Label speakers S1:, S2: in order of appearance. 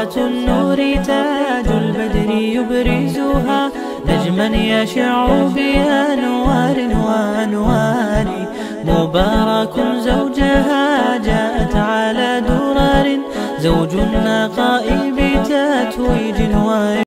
S1: ذات النور تاج البدر يبرزها، نجما يشع بأنوار وأنوار. مبارك زوجها جاءت على درر، زوج النقاء بتتويج